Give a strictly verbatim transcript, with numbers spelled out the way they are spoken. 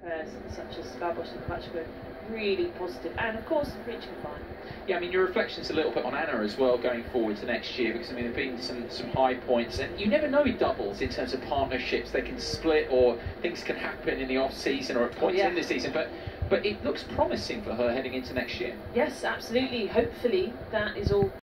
pairs such as Babosh and Klatchko, really positive, and of course reaching fine. Yeah, I mean, your reflections a little bit on Anna as well going forward to next year, because I mean there have been some, some high points, and you never know with doubles in terms of partnerships. They can split, or things can happen in the off season or at points oh, yeah. in the season, but but it looks promising for her heading into next year. Yes, absolutely. Hopefully that is all